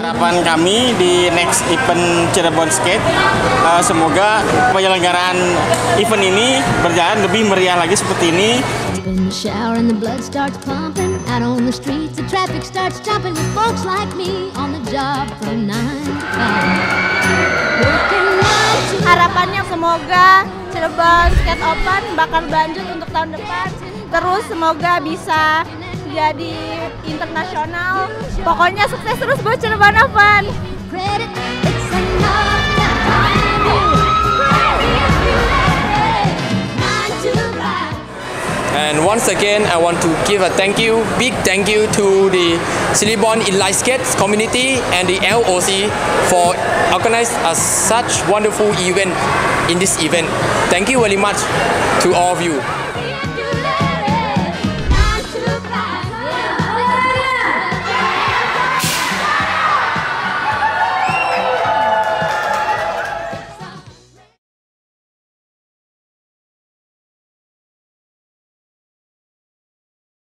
Harapan kami di next event Cirebon Skate, semoga penyelenggaraan event ini berjalan lebih meriah lagi seperti ini. In the shower and the blood starts pumping. Out on the streets, the traffic starts jumping with folks like me on the job from 9 to 5. Working 9 to 5. Harapannya semoga Cirebon Skate Open bakal berlanjut untuk tahun depan. Terus semoga bisa jadi internasional. Pokoknya sukses terus buat Cirebon Open. Credit, it's enough to find you. Crazy if you let it. 9 to 5. And once again, I want to give a big thank you to the Cirebon Inline Skates community and the LOC for organizing such wonderful event in this event. Thank you very much to all of you.